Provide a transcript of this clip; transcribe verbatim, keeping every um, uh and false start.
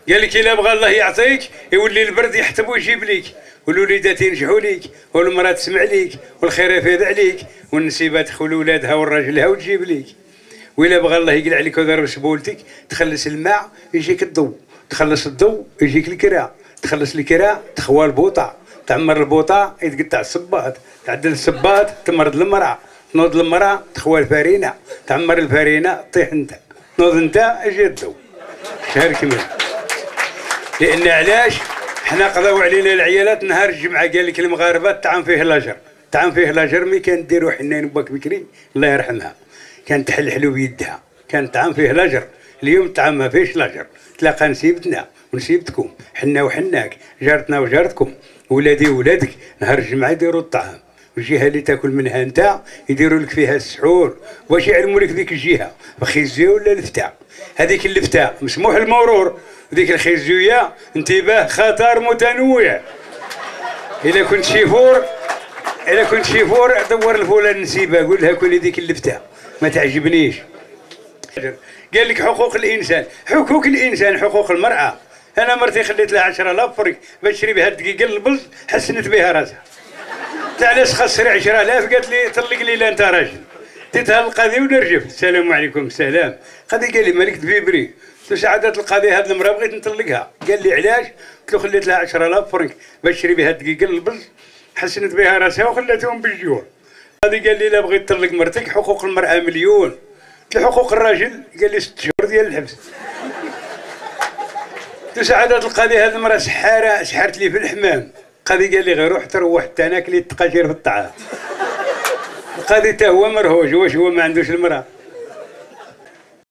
قال لك الا بغى الله يعطيك يولي البرد يحتب ويجيب ليك، والوليدات ينجحوا ليك، والمراه تسمع ليك، والخير يفيض عليك، والنسيبه تدخل ولادها والراجلها وتجيب ليك. وإلا بغى الله يقلع عليك وضرب سبولتك، تخلص الماء يجيك الضوء، تخلص الضوء يجيك الكرا، تخلص الكرا تخوى البوطه، تعمر البوطه يتقطع الصباط، تعدل الصباط تمرض المراه، تنوض المراه تخوى الفرينه، تعمر الفرينه طيح انت، تنوض انت يجي الضوء. شهر كامل. لان علاش؟ حنا قضاو علينا العيالات نهار الجمعه، قال لك المغاربه الطعام فيه لاجر، الطعام فيه لاجر. مي كان ديروا حنين باك بكري الله يرحمها، كانت تحلحلو بيدها، كان الطعام فيه لاجر. اليوم الطعام ما فيهش لاجر، تلاقى نسيبتنا ونسيبتكم، حنا وحناك، جارتنا وجارتكم، ولادي وولادك نهار الجمعه يديروا الطعام، والجهه اللي تاكل منها انت يديروا لك فيها السحور. واش يعلموا لك ذيك الجهه؟ خيزيه ولا الفتاء؟ هذيك الفتاء مسموح المرور، ذيك الخيزيه انتباه خطر متنوع. اذا كنت شيفور اذا كنت شيفور دور الفوله النسيبه، قول لها كلي ذيك الفتاء ما تعجبنيش. قال لك حقوق الانسان، حقوق الانسان حقوق المراه. انا مرتي خليت لها عشرة آلاف فرنك باش تشري بها الدقيقه البلز، حسنت بها راسها. علاش خسري عشرة آلاف؟ قالت لي طلق لي لا انت راجل. ديتها القاضي ونرجف، السلام عليكم. السلام. القاضي قال لي مالك دبيبري؟ قلت له سعاده القاضي هذه المراه بغيت نطلقها. قال لي علاش؟ قلت له خليت لها عشرة آلاف فرنك باش تشري بها الدقيقه البلز، حسنت بها راسها وخلاتهم بالجوع. القاضي قال لي لا بغيت تطلق مرتك حقوق المراه مليون. قلت له حقوق الراجل؟ قال لي ست شهور ديال الحبس. قلت له سعاده القاضي هذه المراه سحاره، سحرت لي في الحمام. القاضي قال لي غير روح تروح حتى انا كليت التقاشير في الطعام. القاضي تا هو مرهوج، واش هو ما عندوش المراه؟